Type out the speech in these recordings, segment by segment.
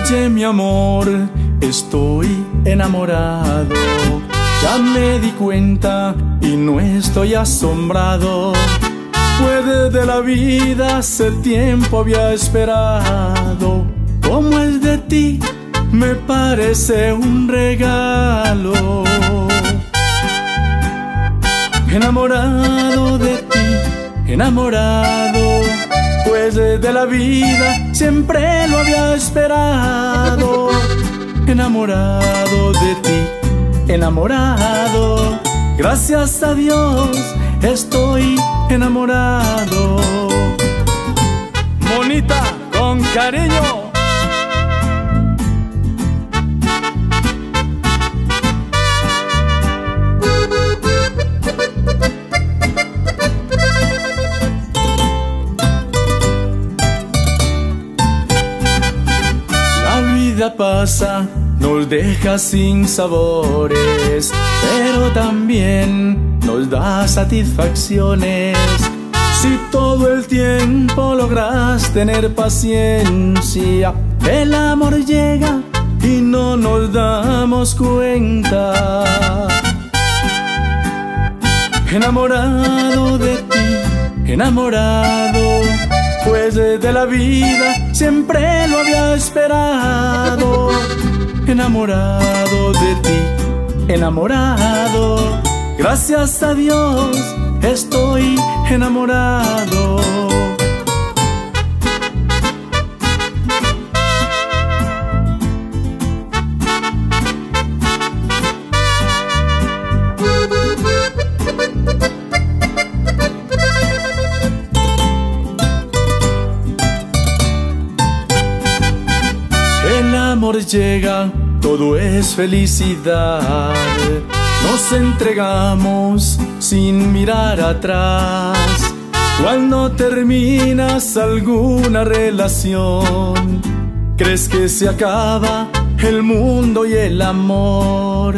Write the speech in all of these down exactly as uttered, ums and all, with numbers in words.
Oye, mi amor, estoy enamorado. Ya me di cuenta y no estoy asombrado. Puede de la vida hace tiempo había esperado. Como es de ti, me parece un regalo. Enamorado de ti, enamorado, pues de la vida siempre lo había esperado. Enamorado de ti, enamorado, gracias a Dios estoy enamorado. Monita, con cariño. La vida pasa, nos deja sin sabores, pero también nos da satisfacciones. Si todo el tiempo logras tener paciencia, el amor llega y no nos damos cuenta. Enamorado de ti, enamorado, pues de la vida siempre lo había esperado. Enamorado de ti, enamorado, gracias a Dios estoy enamorado. El amor llega, todo es felicidad. Nos entregamos sin mirar atrás. Cuando terminas alguna relación, crees que se acaba el mundo y el amor.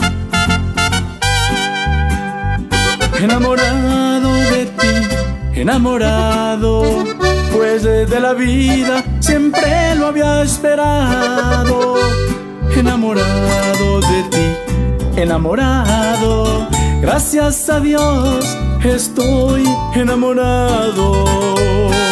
Enamorado de ti, enamorado, pues de la vida siempre lo había esperado. Enamorado de ti, enamorado, gracias a Dios estoy enamorado.